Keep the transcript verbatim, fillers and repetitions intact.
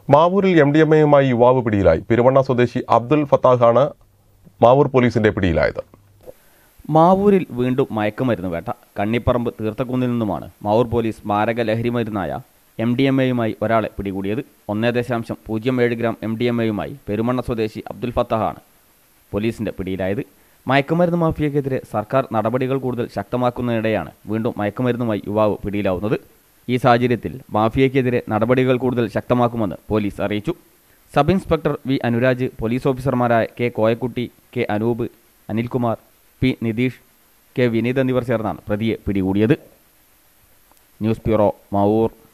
മാവൂരിൽ M D M എയുമായി യുവാവ് പിടിയിലായി. പെരുവണ്ണ സ്വദേശി അബ്ദുൽ ഫത്താഹാണ് മാവൂർ പോലീസിന്റെ പിടിയിലായത്. മാവൂരിൽ വീണ്ടും മയക്കുമരുന്ന് വേട്ട. കണ്ണിപ്പറമ്പ് തീർത്തക്കുന്നിൽ നിന്നുമാണ് മാവൂർ പോലീസ് മാരക ലഹരി മരുന്നായ എം ഡി എം എയുമായി ഒരാളെ പിടികൂടിയത്. ഒന്നേ ദശാംശം പൂജ്യം ഏഴ് ഗ്രാം എം ഡി എം എയുമായി പെരുമണ്ണ സ്വദേശി അബ്ദുൽ ഫത്താഹാണ് പോലീസിന്റെ പിടിയിലായത്. മയക്കുമരുന്ന് മാഫിയക്കെതിരെ സർക്കാർ നടപടികൾ കൂടുതൽ ശക്തമാക്കുന്നതിനിടെയാണ് വീണ്ടും മയക്കുമരുന്നുമായി യുവാവ് പിടിയിലാവുന്നത്. ഈ സാഹചര്യത്തിൽ മാഫിയക്കെതിരെ നടപടികൾ കൂടുതൽ ശക്തമാക്കുമെന്ന് പോലീസ് അറിയിച്ചു. Sub inspector V Anuraj, police ഓഫീസർമാരായ K Koyakutty, K Anoop, Anilkumar, P Nitheesh, K Vineeth എന്നിവർ ചേർന്നാണ് പ്രതിയെ പിടികൂടിയത്. News bureau, Mavoor.